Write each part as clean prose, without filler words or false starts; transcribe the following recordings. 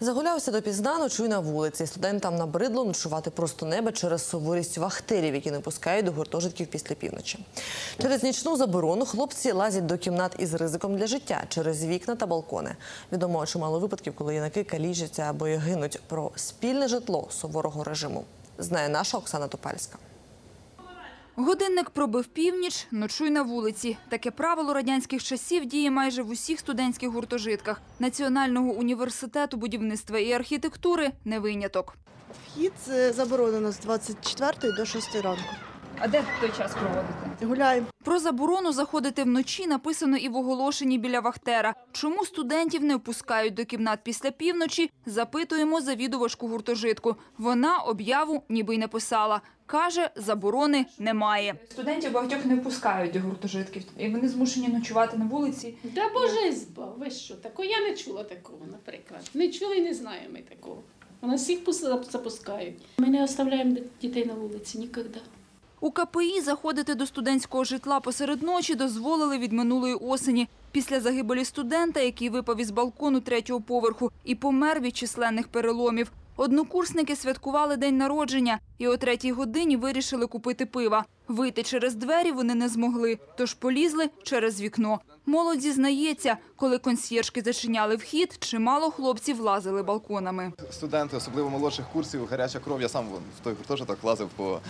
Загулявся допізна, ночуй на вулиці. Студентам набридло ночувати просто неба через суворість вахтерів, які не пускають до гуртожитків після півночі. Через нічну заборону хлопці лазять до кімнат із ризиком для життя через вікна та балкони. Відомо чимало випадків, коли юнаки калічаться або й гинуть. Про спільне житло суворого режиму знає наша Оксана Топальська. Годинник пробив північ, ночуй на вулиці. Таке правило радянських часів діє майже в усіх студентських гуртожитках. Національного університету будівництва і архітектури – не виняток. Вхід заборонено з 24 до 6 ранку. А де в той час проводите? Гуляємо. Про заборону заходити вночі написано і в оголошенні біля вахтера. Чому студентів не впускають до кімнат після півночі, запитуємо завідувачку гуртожитку. Вона об'яву ніби й не писала. Каже, заборони немає. Студентів багатьох не впускають до гуртожитків, і вони змушені ночувати на вулиці. Та Боже збав, ви що, такого? Я не чула такого, наприклад. Не чули і не знаємо ми такого. У нас всіх запускають. Ми не оставляємо дітей на вулиці ніколи. У КПІ заходити до студентського житла посеред ночі дозволили від минулої осені. Після загибелі студента, який випав із балкону 3-го поверху і помер від численних переломів. Однокурсники святкували день народження і о 3-й годині вирішили купити пива. Вийти через двері вони не змогли, тож полізли через вікно. Молодь зізнається, коли консьєржки зачиняли вхід, чимало хлопців лазили балконами. Студенти, особливо молодших курсів, гаряча кров, я сам в той гуртожиток лазив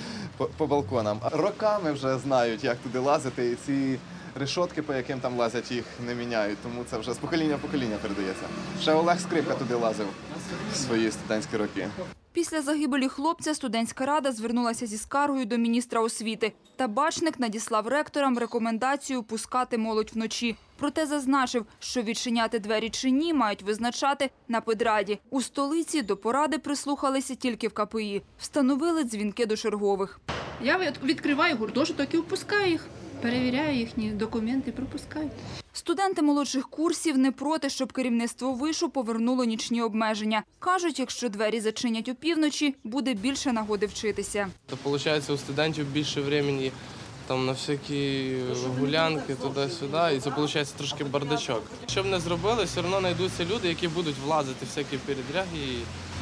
по балконам. Роками вже знають, як туди лазити, і ці решотки, по яким там лазять, їх не міняють, тому це вже з покоління в покоління передається. Ще Олег Скрипка туди лазив в свої студентські роки. Після загибелі хлопця студентська рада звернулася зі скаргою до міністра освіти. Табачник надіслав ректорам рекомендацію пускати молодь вночі. Проте зазначив, що відчиняти двері чи ні мають визначати на педраді. У столиці до поради прислухалися тільки в КПІ. Встановили дзвінки до чергових. Я відкриваю гуртожиток і впускаю їх. Перевіряю їхні документи, пропускаю. Студенти молодших курсів не проти, щоб керівництво вишу повернуло нічні обмеження. Кажуть, якщо двері зачинять опівночі, буде більше нагоди вчитися. То виходить, у студентів більше часу там на всякі гулянки туди-сюди, і це виходить трошки бардачок. Що б не зробили, все одно знайдуться люди, які будуть влазити в всякі передряги і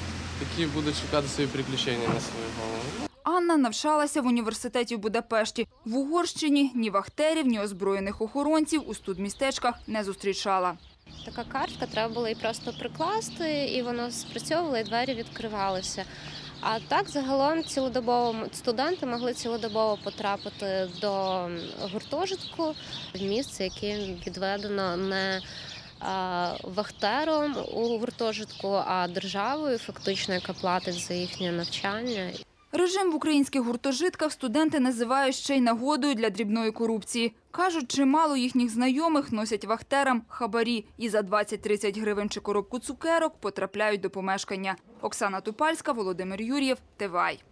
які будуть шукати свої приключення на свою голову. Анна навчалася в університеті в Будапешті. В Угорщині ні вахтерів, ні озброєних охоронців у студмістечках не зустрічала. Така картка, треба було її просто прикласти, і воно спрацьовувало, і двері відкривалися. А так, загалом, цілодобово студенти могли цілодобово потрапити до гуртожитку в місце, яке відведено не вахтером у гуртожитку, а державою, фактично, яка платить за їхнє навчання. Режим в українських гуртожитках студенти називають ще й нагодою для дрібної корупції. Кажуть, чимало їхніх знайомих носять вахтерам хабарі і за 20-30 гривень чи коробку цукерок потрапляють до помешкання. Оксана Топальська, Володимир Юр'єв, ТВАЙ.